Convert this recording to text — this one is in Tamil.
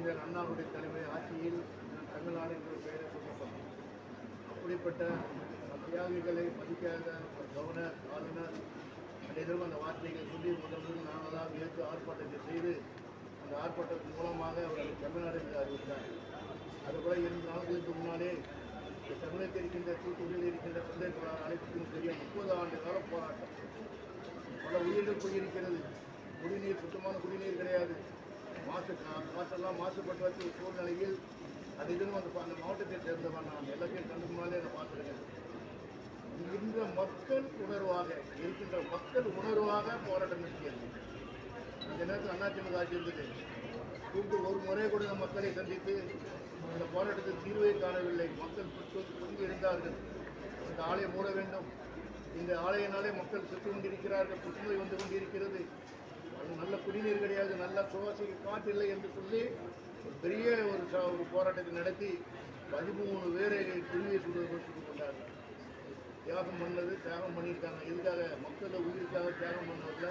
அறிஞர் அண்ணாவுடைய தலைமை ஆட்சியில் தமிழ்நாடு என்ற பெயரை சொல்லப்படும். அப்படிப்பட்ட தியாகிகளை மதிக்காத ஒரு கவர்னர், ஆளுநர் அனைவரும் அந்த வார்த்தைகளை சொல்லி முதல்வர் நாங்களாக ஏற்று ஆர்ப்பாட்டத்தை செய்து அந்த ஆர்ப்பாட்டத்தின் மூலமாக அவர்கள் தமிழ்நாடு என்று அறிவித்தார். அதுபோல 2 நாட்களுக்கு முன்னாலே தமிழகத்தில் இருக்கின்ற தூத்துக்குடியில் இருக்கின்ற தொழிலாளர் அனைத்துக்கும் தெரியும் 30 ஆண்டு கால போராட்டம். பல உயிர்கள் போயிருக்கிறது. குடிநீர், சுத்தமான குடிநீர் கிடையாது. காற்றெல்லாம் மாசுபட்டு வச்ச சூழ்நிலையில் அதிலும் அந்த மாவட்டத்தை சேர்ந்தவன் நான் எல்லாத்தையும் கண்டு முன்னாலே நான் பார்த்துருக்கேன். இருக்கின்ற மக்கள் உணர்வாக போராட்டம் நடத்தியது. அந்த நேரத்தில் அதிமுக ஆட்சி இருந்தது. கூப்பிட்டு ஒரு முறை கூட இந்த மக்களை சந்தித்து அந்த போராட்டத்தில் தீர்வை காணவில்லை. மக்கள் பொங்கி இருந்தார்கள். இந்த ஆலையை மூட வேண்டும், இந்த ஆலையினாலே மக்கள் செத்து கொண்டிருக்கிறார்கள், புற்றுநோய் வந்து கொண்டிருக்கிறது, அது நல்ல குடிநீர் கிடையாது, நல்ல சுவாசிக்க காற்று இல்லை என்று சொல்லி ஒரு பெரிய ஒரு போராட்டத்தை நடத்தி 13 பேரை குடிநீர் சுட்டு கொண்டார்கள். தியாகம் பண்ணியிருக்காங்க. இதுக்காக மக்கள் உயிருக்காக தியாகம் பண்ணதில்லை.